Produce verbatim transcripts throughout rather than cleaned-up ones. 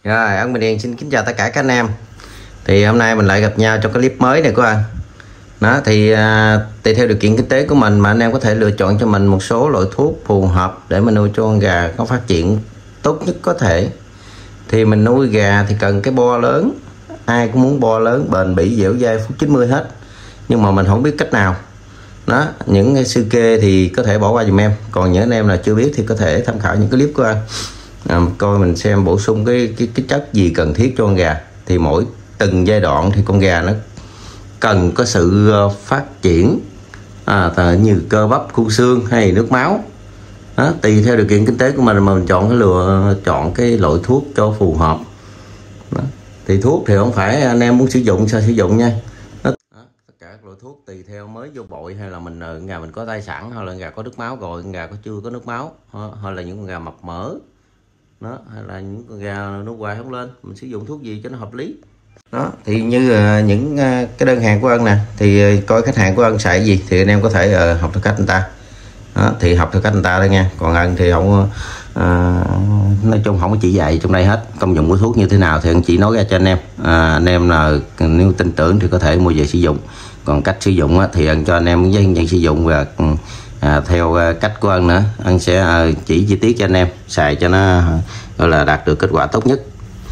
Rồi, Ân Bình Điền xin kính chào tất cả các anh em. Thì hôm nay mình lại gặp nhau trong cái clip mới này của anh. Đó thì à, tùy theo điều kiện kinh tế của mình mà anh em có thể lựa chọn cho mình một số loại thuốc phù hợp để mình nuôi cho con gà có phát triển tốt nhất có thể. Thì mình nuôi gà thì cần cái bo lớn. Ai cũng muốn bo lớn, bền bỉ, dẻo dai, phút chín mươi hết. Nhưng mà mình không biết cách nào. Đó, những cái sư kê thì có thể bỏ qua giùm em. Còn những anh em nào chưa biết thì có thể tham khảo những clip của anh. À, coi mình xem bổ sung cái, cái cái chất gì cần thiết cho con gà. Thì mỗi từng giai đoạn thì con gà nó cần có sự phát triển à, như cơ bắp, khu xương hay nước máu. Đó, tùy theo điều kiện kinh tế của mình mà mình chọn cái lựa chọn cái loại thuốc cho phù hợp. Đó. Thì thuốc thì không phải anh em muốn sử dụng sao sử dụng nha. Đó. Đó. Tất cả các loại thuốc tùy theo mới vô bội hay là mình gà mình có thai sẵn, hay là gà có nước máu rồi, gà có chưa có nước máu, hay là những con gà mập mỡ. Đó, hay là những con gà nó hoài không lên, mình sử dụng thuốc gì cho nó hợp lý. Đó thì như uh, những uh, cái đơn hàng của Ân nè, thì uh, coi khách hàng của Ân xài gì thì anh em có thể uh, học theo cách người ta. Đó, thì học theo cách người ta đây nha. Còn Ân thì không uh, nói chung không có chỉ dạy trong đây hết, công dụng của thuốc như thế nào thì Ân chỉ nói ra cho anh em. uh, anh em là nếu tin tưởng thì có thể mua về sử dụng, còn cách sử dụng uh, thì Ân cho anh em hướng dẫn sử dụng và uh, À, theo uh, cách của Ân nữa, Ân sẽ uh, chỉ chi tiết cho anh em xài cho nó uh, gọi là đạt được kết quả tốt nhất.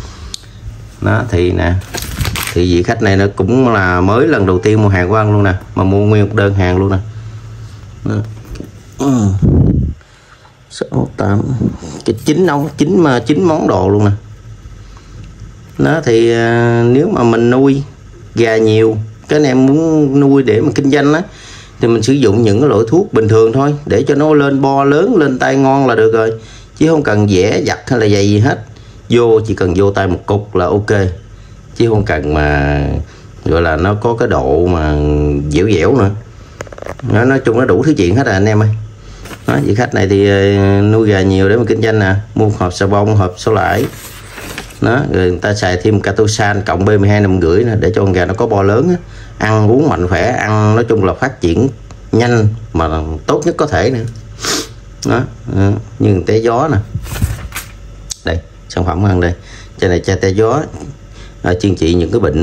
Đó thì nè, thì vị khách này nó cũng là mới lần đầu tiên mua hàng của Ân luôn nè, mà mua nguyên một đơn hàng luôn nè. Đó. Ừ. sáu tám cái chín ông chín mà chín món đồ luôn nè. Đó thì uh, nếu mà mình nuôi gà nhiều, cái anh em muốn nuôi để mà kinh doanh á, thì mình sử dụng những cái loại thuốc bình thường thôi để cho nó lên bo lớn, lên tay ngon là được rồi, chứ không cần vẽ giặt hay là dày gì hết. Vô chỉ cần vô tay một cục là ok, chứ không cần mà gọi là nó có cái độ mà dẻo dẻo nữa. Nó nói chung nó đủ thứ chuyện hết rồi anh em ơi. Đó, vị khách này thì nuôi gà nhiều để mà kinh doanh nè, mua hộp xà bông, hộp số lãi. Đó, rồi người ta xài thêm Catosan cộng B mười hai năm rưỡi nè, để cho con gà nó có bo lớn á, ăn uống mạnh khỏe, ăn nói chung là phát triển nhanh mà tốt nhất có thể nữa. Đó, như té gió nè, đây sản phẩm ăn đây, trên này chai té gió à, chuyên trị những cái bệnh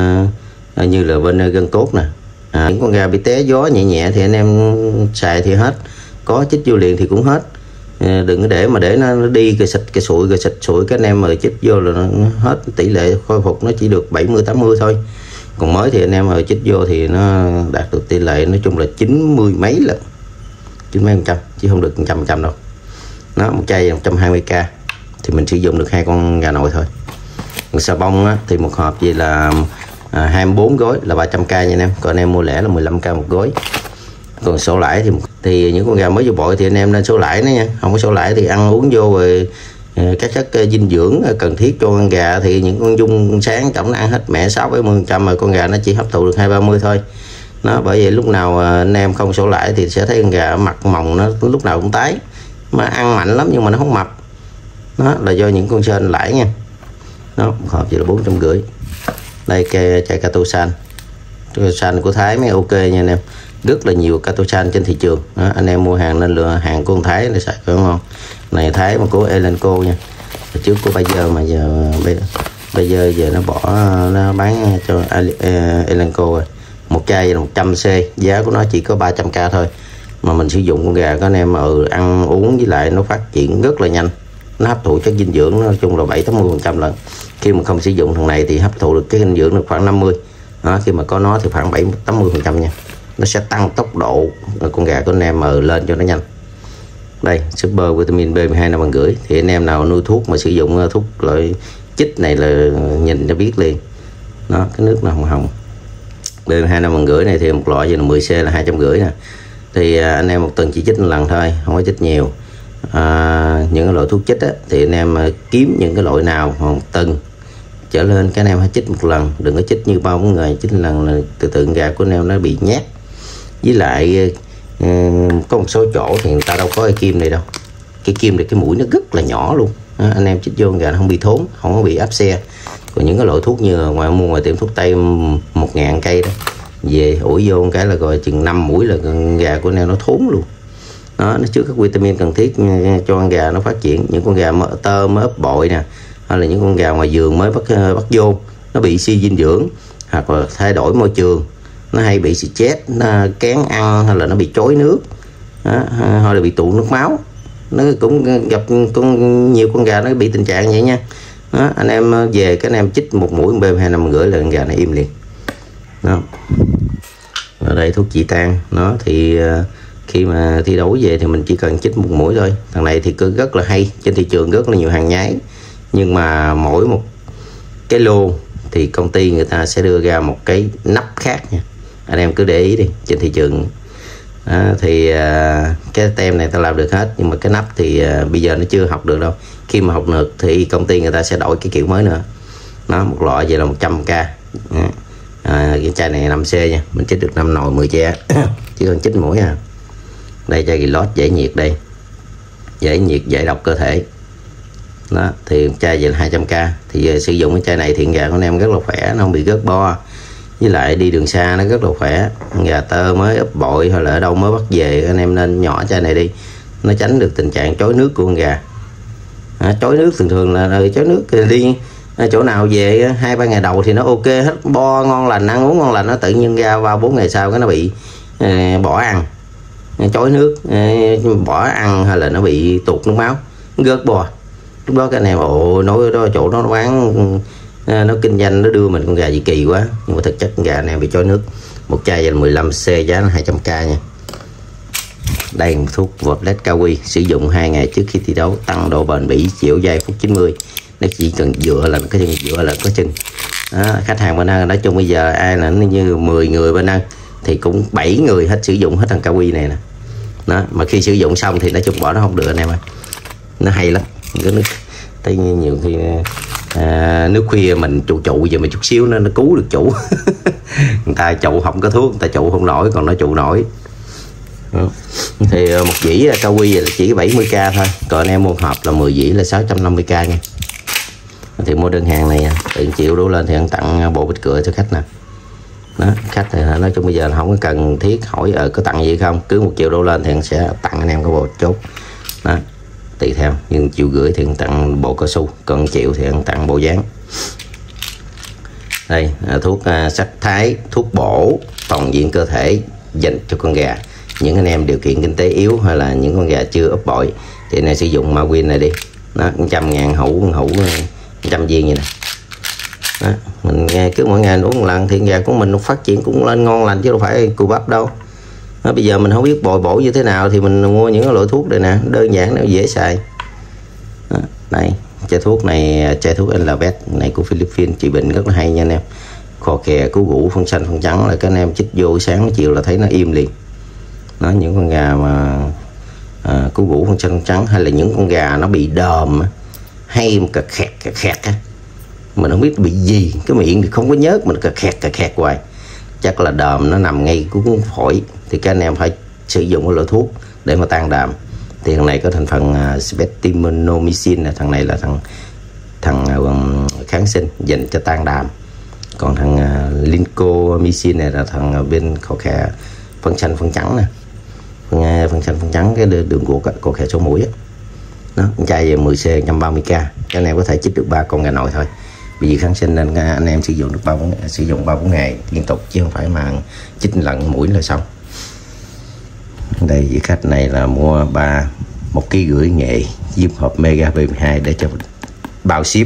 à, như là bên gân cốt nè. À, những con gà bị té gió nhẹ nhẹ thì anh em xài thì hết, có chích vô liền thì cũng hết. À, đừng có để mà để nó, nó đi cái xịt cái sụi cái xịt sụi cái anh em mà chích vô là nó hết, tỷ lệ khôi phục nó chỉ được bảy mươi tám mươi thôi. Còn mới thì anh em ở chích vô thì nó đạt được tỷ lệ nói chung là chín mươi mấy lần, chín mấy phần trăm, chứ không được một trăm phần trăm đâu. Nó một chai một trăm hai mươi k thì mình sử dụng được hai con gà nội thôi. Còn xà bông á, thì một hộp vậy là à, hai mươi bốn gói là ba trăm k nha anh em. Còn anh em mua lẻ là mười lăm k một gói. Còn sổ lãi thì thì những con gà mới vô bội thì anh em nên sổ lãi nữa nha. Không có sổ lãi thì ăn uống vô rồi các chất dinh dưỡng cần thiết cho con gà thì những con dung sáng tổng nó ăn hết mẹ sáu bảy mươi phần trăm, mà con gà nó chỉ hấp thụ được hai ba mươi thôi. Nó bởi vậy lúc nào anh em không sổ lãi thì sẽ thấy con gà mặt mồng nó lúc nào cũng tái, mà ăn mạnh lắm nhưng mà nó không mập. Đó là do những con sên lãi nha. Đó, một hộp chỉ là bốn trăm rưỡi. Đây cây chai Catosan, Catosan của Thái mới ok nha anh em, rất là nhiều Catosan trên thị trường. Đó, anh em mua hàng nên lựa hàng của con Thái để xài cho ngon. Này Thái mà của Elanco nha, trước của bây giờ mà giờ bây, bây giờ giờ nó bỏ nó bán cho Elanco rồi. Một chai là một trăm c, giá của nó chỉ có ba trăm k thôi, mà mình sử dụng con gà có anh em ở ăn uống với lại nó phát triển rất là nhanh, nó hấp thụ chất dinh dưỡng nói chung là bảy tám mươi phần trăm lần. Khi mà không sử dụng thằng này thì hấp thụ được cái dinh dưỡng được khoảng năm mươi. Đó, khi mà có nó thì khoảng bảy tám mươi phần trăm nha, nó sẽ tăng tốc độ con gà của anh em ở lên cho nó nhanh. Đây super vitamin B mười hai năm rưỡi thì anh em nào nuôi thuốc mà sử dụng thuốc loại chích này là nhìn nó biết liền. Đó, cái nước nó hồng hồng. B mười hai năm rưỡi này thì một loại là mười c là hai trăm rưỡi nè. Thì anh em một tuần chỉ chích một lần thôi, không có chích nhiều. À, những cái loại thuốc chích á, thì anh em kiếm những cái loại nào một tuần trở lên cái anh em hãy chích một lần, đừng có chích như bao người chích một lần là từ từ gà của anh em nó bị nhát. Với lại có một số chỗ thì người ta đâu có cái kim này đâu, cái kim này cái mũi nó rất là nhỏ luôn. Đó, anh em chích vô gà nó không bị thốn, không có bị áp xe. Còn những cái loại thuốc như ngoài mua ngoài tiệm thuốc tây một ngàn cây đó, về ủi vô một cái là rồi chừng năm mũi là con gà của anh em nó thốn luôn. Đó, nó chứa các vitamin cần thiết cho con gà nó phát triển. Những con gà mỡ tơ mới ấp bội nè, hay là những con gà ngoài vườn mới bắt bắt vô, nó bị suy dinh dưỡng hoặc là thay đổi môi trường, nó hay bị stress, nó kén ăn hay là nó bị chối nước đó, hay là bị tụ nước máu. Nó cũng gặp con nhiều con gà nó bị tình trạng vậy nha. Đó, anh em về cái anh em chích một mũi B M hai năm rưỡi là con gà nó im liền. Đó. Ở đây thuốc trị tan nó thì khi mà thi đấu về thì mình chỉ cần chích một mũi thôi. Thằng này thì cứ rất là hay, trên thị trường rất là nhiều hàng nhái, nhưng mà mỗi một cái lô thì công ty người ta sẽ đưa ra một cái nắp khác nha, anh em cứ để ý đi. Trên thị trường đó, thì à, cái tem này ta làm được hết, nhưng mà cái nắp thì à, bây giờ nó chưa học được đâu. Khi mà học được thì công ty người ta sẽ đổi cái kiểu mới nữa. Nó một loại vậy là một trăm k. À, cái chai này năm C nha, mình chích được năm nồi mười che chỉ cần chích mũi à. Đây chai Gilot giải nhiệt, đây giải nhiệt giải độc cơ thể. Đó thì chai vậy là hai trăm k. Thì sử dụng cái chai này thì gà của anh em rất là khỏe, nó không bị rớt bo, với lại đi đường xa nó rất là khỏe. Gà tơ mới ấp bội hay là ở đâu mới bắt về, anh em nên nhỏ chai này đi, nó tránh được tình trạng chối nước của con gà. À, chối nước thường thường là chối nước đi chỗ nào về hai ba ngày đầu thì nó ok hết, bo ngon lành, ăn uống ngon lành, nó tự nhiên ra vào bốn ngày sau cái nó bị eh, bỏ ăn, chối nước, eh, bỏ ăn hay là nó bị tụt nước máu, gớt bò. Lúc đó cái này ồ nói đó chỗ đó nó bán, nó kinh doanh, nó đưa mình con gà gì kỳ quá, nhưng mà thực chất con gà này bị chối nước. Một chai là mười lăm C, giá là hai trăm k nha. Đây một thuốc Voblet Kawi, sử dụng hai ngày trước khi thi đấu, tăng độ bền bỉ, chiều dài phút chín mươi. Nó chỉ cần dựa là có chân, dựa là có chân. Đó, khách hàng bên ăn nói chung bây giờ ai là như mười người bên ăn thì cũng bảy người hết sử dụng hết thằng Kawi này nè. Đó, mà khi sử dụng xong thì nói chung bỏ nó không được anh em ơi. Nó hay lắm. Cái nước thấy nhiều khi à, nước khuya mình trụ trụ giờ mà chút xíu nó nó cứu được chủ. Người ta trụ không có thuốc, người ta trụ không nổi, còn nó trụ nổi. Đó. Thì một dĩ là Kawi là chỉ bảy mươi k thôi, còn anh em mua hộp là mười dĩ là sáu trăm năm mươi k nha. Thì mua đơn hàng này tự chịu đổ lên thì anh tặng bộ bịch cửa cho khách nè. Đó, khách thì nói chung bây giờ không có cần thiết hỏi ở có tặng gì không, cứ một triệu đổ lên thì anh sẽ tặng anh em cái bộ chốt. Đó, tùy theo, nhưng triệu gửi thì anh tặng bộ cao su, còn triệu thì anh tặng bộ dáng. Đây là thuốc uh, sắc thái, thuốc bổ toàn diện cơ thể dành cho con gà. Những anh em điều kiện kinh tế yếu hay là những con gà chưa ấp bội thì này sử dụng Ma Win này đi. Nó một trăm ngàn hũ, hũ một trăm viên như này. Đó, mình nghe cứ mỗi ngày uống một lần thì gà của mình nó phát triển cũng lên ngon lành chứ đâu phải cù bắp đâu. Đó, bây giờ mình không biết bồi bổ như thế nào thì mình mua những cái loại thuốc đây nè, đơn giản nó dễ xài. Đó, đây chai thuốc này, chai thuốc Elevate này của Philippines trị bệnh rất là hay nha anh em. Khò khè, cú gũ, phân xanh, phân trắng là các anh em chích vô sáng chiều là thấy nó im liền. Đó, những con gà mà à, cú gũ, phân xanh, phân trắng hay là những con gà nó bị đờm hay một cà khẹt cà khẹt á, mình không biết bị gì, cái miệng thì không có nhớt, mình cà khẹt cà khẹt hoài, chắc là đờm nó nằm ngay cuốn phổi, thì các anh em phải sử dụng cái loại thuốc để mà tan đờm. Thì thằng này có thành phần uh, Spectiminomycin, là thằng này là thằng thằng uh, kháng sinh dành cho tan đờm, còn thằng uh, Lincomycin này là thằng uh, bên khò khè phân xanh phân trắng nè, phân, phân xanh phân trắng cái đường ruột á, khò khè số mũi á. Đó, chai mười C một trăm ba mươi k, các anh em có thể chích được ba con gà nội thôi. Vì kháng sinh nên anh em sử dụng được ba sử dụng ba bốn ngày liên tục, chứ không phải mà chích lần mũi là xong. Đây vị khách này là mua ba một ký rưỡi nghệ diêm hộp Mega B mười hai để cho bao ship.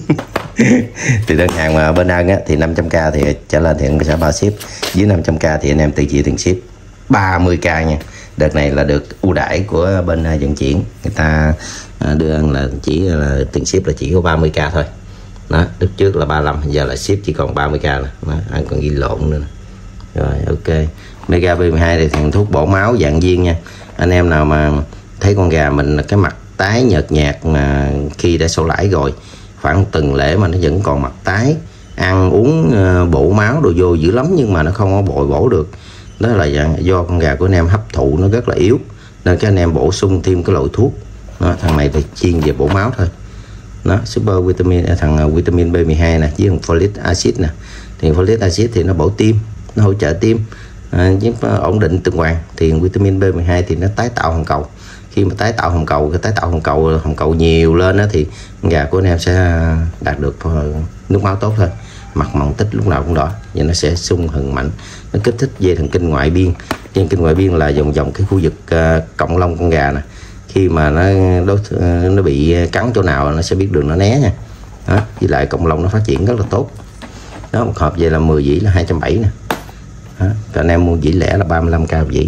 Thì đơn hàng mà bên ăn á, thì năm trăm k thì trở lên thì anh sẽ bao ship, dưới năm trăm k thì anh em tự chịu tiền ship. Ba mươi k nha. Đợt này là được ưu đãi của bên vận chuyển, người ta đưa ăn là chỉ là tiền ship là chỉ có ba mươi k thôi. Đó, lúc trước là ba mươi lăm, giờ là ship chỉ còn ba mươi k nè. Đó, anh còn ghi lộn nữa nè. Rồi ok. Mega B mười hai thì thằng thuốc bổ máu dạng viên nha. Anh em nào mà thấy con gà mình cái mặt tái nhợt nhạt mà khi đã sổ lãi rồi, khoảng tuần lễ mà nó vẫn còn mặt tái, ăn uống bổ máu đồ vô dữ lắm nhưng mà nó không có bồi bổ được, đó là do con gà của anh em hấp thụ nó rất là yếu, nên các anh em bổ sung thêm cái loại thuốc. Đó, thằng này thì chuyên về bổ máu thôi. Nó super vitamin, thằng vitamin B mười hai nè, với thằng folic acid nè. Thì folic acid thì nó bổ tim, nó hỗ trợ tim, à, giúp ổn định tuần hoàn. Thì vitamin B mười hai thì nó tái tạo hồng cầu, Khi mà tái tạo hồng cầu, cái tái tạo hồng cầu hồng cầu nhiều lên đó, thì con gà của anh em sẽ đạt được nước máu tốt hơn, mặt mỏng tích lúc nào cũng đỏ và nó sẽ sung hừng mạnh, nó kích thích dây thần kinh ngoại biên. Dây thần kinh ngoại biên là vòng vòng cái khu vực uh, cọng lông con gà nè, khi mà nó đối, uh, nó bị cắn chỗ nào nó sẽ biết đường nó né nha. Đó, với lại cọng lông nó phát triển rất là tốt. Đó, một hộp vậy là mười dĩ là hai trăm bảy mươi nè. Đó, anh em mua dĩ lẻ là ba mươi lăm k một dĩ.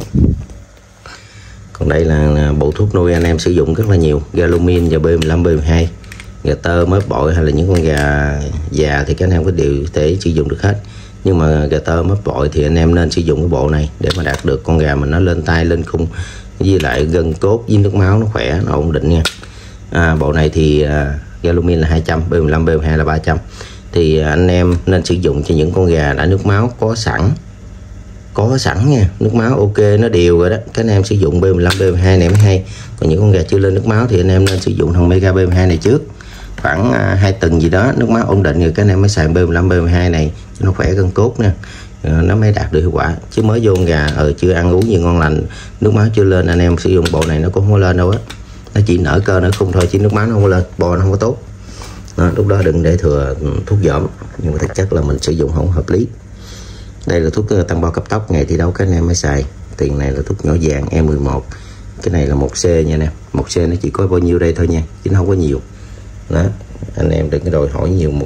Còn đây là bộ thuốc nuôi anh em sử dụng rất là nhiều, Galumin và B mười lăm B mười hai. Gà tơ, mớp bội hay là những con gà già thì các anh em có đều thể sử dụng được hết. Nhưng mà gà tơ, mớp bội thì anh em nên sử dụng cái bộ này để mà đạt được con gà mình nó lên tay lên khung, với lại gân cốt với nước máu nó khỏe, nó ổn định nha. À, bộ này thì uh, Galumin là hai trăm, B mười lăm B mười hai là ba trăm. Thì anh em nên sử dụng cho những con gà đã nước máu có sẵn. Có sẵn nha, nước máu ok nó đều rồi đó, các anh em sử dụng B mười lăm B mười hai này mới hay. Còn những con gà chưa lên nước máu thì anh em nên sử dụng thằng Mega B mười hai này trước, khoảng uh, hai tuần gì đó nước máu ổn định rồi các anh em mới xài B mười lăm B mười hai này cho nó khỏe gân cốt nè, uh, nó mới đạt được hiệu quả. Chứ mới vô con gà ở uh, chưa ăn uống gì ngon lành, nước máu chưa lên, anh em sử dụng bộ này nó cũng không có lên đâu á, nó chỉ nở cơ nở khung thôi chứ nước máu nó không có lên, bò nó không có tốt. Đó, lúc đó đừng để thừa thuốc giảm, nhưng mà thực chất là mình sử dụng không hợp lý. Đây là thuốc tăng bao cấp tốc, ngày thi đấu các anh em mới xài. Tiền này là thuốc nhỏ vàng E mười một, cái này là một C nha nè, một C nó chỉ có bao nhiêu đây thôi nha, chứ nó không có nhiều. Đó, anh em đừng có đòi hỏi nhiều. Một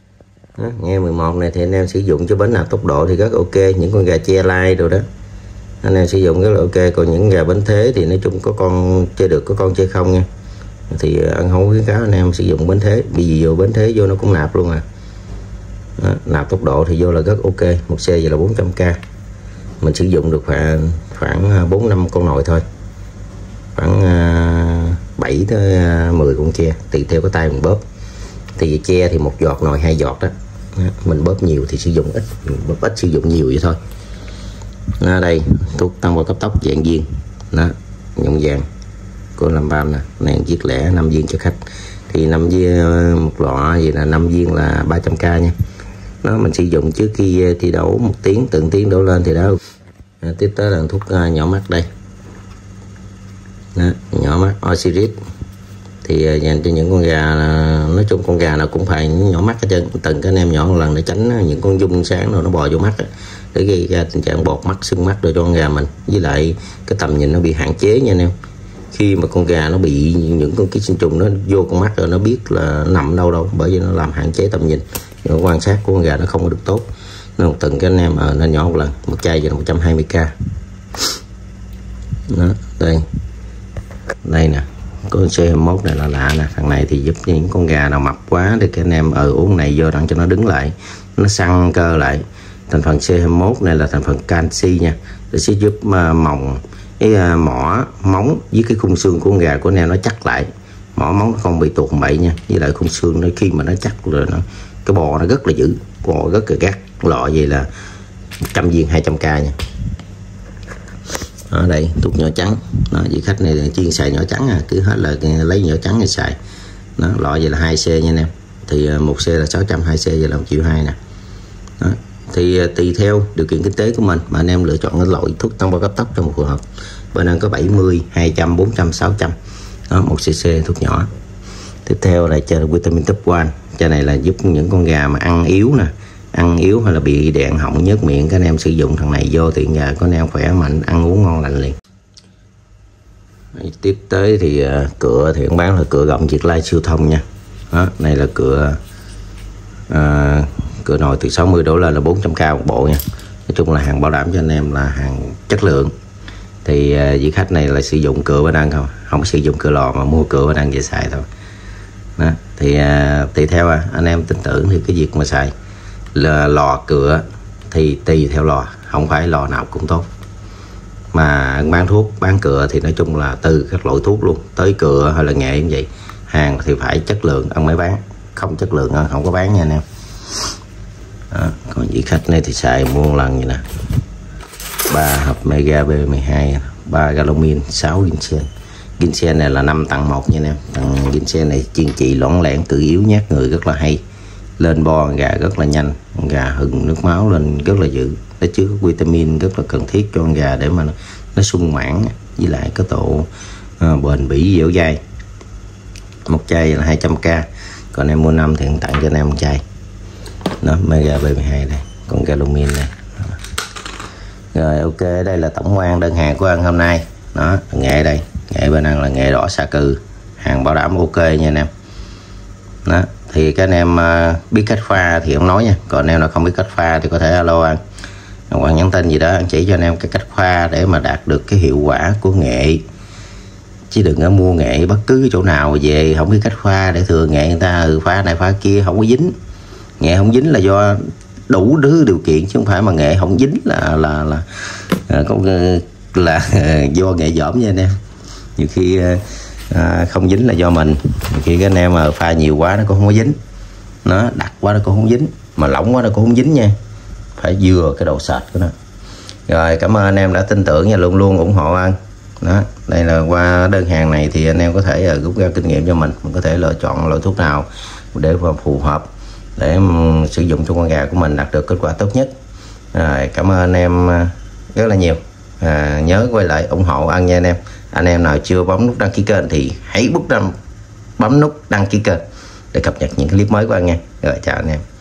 E mười một này thì anh em sử dụng cho bến nạp tốc độ thì rất ok, những con gà che lai rồi đó anh em sử dụng rất là ok. Còn những gà bến thế thì nói chung có con chơi được, có con chơi không nha, thì ăn không khuyến cáo anh em sử dụng bến thế, vì vô bến thế vô nó cũng nạp luôn à. Đó, nạp tốc độ thì vô là rất ok. Một C vậy là bốn trăm k, mình sử dụng được khoảng khoảng bốn năm con nồi thôi, khoảng bảy tới mười con tre tùy theo cái tay mình bóp. Thì tre thì một giọt nồi hai giọt đó, mình bóp nhiều thì sử dụng ít, mình bóp ít sử dụng nhiều vậy thôi. Đó, đây thuốc tăng bao cấp tốc dạng viên đó, nhung vàng của làm bam nè, này chiếc lẻ năm viên cho khách. Thì năm viên một lọ vậy là năm viên là ba trăm k nha. Đó, mình sử dụng trước khi thi đấu một tiếng, từng tiếng đổ lên thì đó. À, tiếp tới là thuốc uh, nhỏ mắt đây. Đó, nhỏ mắt Osiris thì uh, dành cho những con gà, uh, nói chung con gà nào cũng phải nhỏ mắt hết trơn, từng cái anh em nhỏ một lần để tránh những con dung sáng rồi nó bò vô mắt đó, để gây ra tình trạng bọt mắt, sưng mắt rồi cho con gà mình. Với lại cái tầm nhìn nó bị hạn chế nha anh em. Khi mà con gà nó bị những con ký sinh trùng nó vô con mắt rồi nó biết là nằm đâu đâu, bởi vì nó làm hạn chế tầm nhìn, nhưng quan sát của con gà nó không có được tốt. Nên một tuần các anh em ở nên nhỏ một lần, một chai giờ là một trăm hai mươi k. Đó, đây đây nè, con C hai mươi mốt này là lạ nè, thằng này thì giúp những con gà nào mập quá để các anh em ở uống này vô đặng cho nó đứng lại, nó săn cơ lại. Thành phần C hai mươi mốt này là thành phần canxi nha, để sẽ giúp uh, mỏng cái uh, mỏ móng với cái khung xương của con gà của anh em nó chắc lại, mỏ móng nó không bị tuột bậy nha. Với lại khung xương nó khi mà nó chắc rồi nó cái bò nó rất là dữ, bò rất là gắt. Lọ vậy là một trăm viên hai trăm k nha. Ở đây thuốc nhỏ trắng đó, vị khách này là chuyên xài nhỏ trắng à, cứ hết là lấy nhỏ trắng để xài. Đó, lọ vậy là hai C nha anh em, thì một C là sáu trăm, hai C vậy là một triệu hai nè. Đó, thì tùy theo điều kiện kinh tế của mình mà anh em lựa chọn cái loại thuốc tăng bao cấp tốc cho một phù hợp. Bên anh có bảy mươi, hai trăm, bốn trăm, sáu trăm. Đó, một cc thuốc nhỏ. Tiếp theo là cho vitamin top một, cho này là giúp những con gà mà ăn yếu nè, ăn yếu hay là bị đẹn họng nhớt miệng, các anh em sử dụng thằng này vô thì gà có anh em khỏe mạnh, ăn uống ngon lành liền. Tiếp tới thì uh, cựa thì cũng bán là cựa gọng Việt Lai siêu thông nha. Đó, này là cựa uh, cựa nồi từ sáu mươi đổ lên là bốn trăm k một bộ nha. Nói chung là hàng bảo đảm cho anh em là hàng chất lượng. Thì uh, vị khách này là sử dụng cựa bên ăn không, không sử dụng cựa lò mà mua cựa bên ăn về xài thôi. Đó, thì uh, tùy theo à, anh em tin tưởng thì cái việc mà xài là lò cựa thì tùy theo lò, không phải lò nào cũng tốt. Mà bán thuốc bán cựa thì nói chung là từ các loại thuốc luôn tới cựa hay là nghệ như vậy, hàng thì phải chất lượng ông mới bán, không chất lượng không có bán nha anh em. Đó, còn vị khách này thì xài mua lần vậy nè, ba hộp Mega B mười hai, ba Galumin, sáu ginseng. Ginseng này là năm tặng một nha anh em. Thằng ginseng này chuyên trị loãng lẻn cự yếu nhát người rất là hay, lên bo gà rất là nhanh, gà hừng nước máu lên rất là dữ, nó chứa vitamin rất là cần thiết cho con gà để mà nó, nó sung mãn, với lại cái độ à, bền bỉ dẻo dai. Một chai là hai trăm k, còn em mua năm thì tặng cho anh em một chai. Đó, Mega B mười hai đây, con Galumin này. Rồi ok, đây là tổng quan đơn hàng của anh hôm nay. Đó, nghệ đây, nghệ bên anh là nghệ đỏ xà cừ, hàng bảo đảm ok nha anh em. Đó, thì các anh em uh, biết cách pha thì không nói nha, còn anh em nào không biết cách pha thì có thể alo anh hoặc nhắn tin gì đó, anh chỉ cho anh em cái cách pha để mà đạt được cái hiệu quả của nghệ. Chứ đừng có mua nghệ bất cứ cái chỗ nào về không biết cách pha để thừa nghệ người ta ừ, pha này pha kia không có dính. Nghệ không dính là do đủ thứ điều kiện, chứ không phải mà nghệ không dính là là là là, là, là do nghệ dởm nha anh em. Nhiều khi à, không dính là do mình, nhiều khi cái anh em mà pha nhiều quá nó cũng không có dính, nó đặc quá nó cũng không dính, mà lỏng quá nó cũng không dính nha, phải vừa cái độ sệt của nó. Rồi cảm ơn anh em đã tin tưởng và luôn luôn ủng hộ anh. Đó, đây là qua đơn hàng này thì anh em có thể uh, rút ra kinh nghiệm cho mình, mình có thể lựa chọn loại thuốc nào để phù hợp để um, sử dụng cho con gà của mình đạt được kết quả tốt nhất. Rồi, cảm ơn anh em uh, rất là nhiều. À, nhớ quay lại ủng hộ ăn nha anh em. Anh em nào chưa bấm nút đăng ký kênh thì hãy bấm bấm nút đăng ký kênh để cập nhật những clip mới của anh nha. Rồi chào anh em.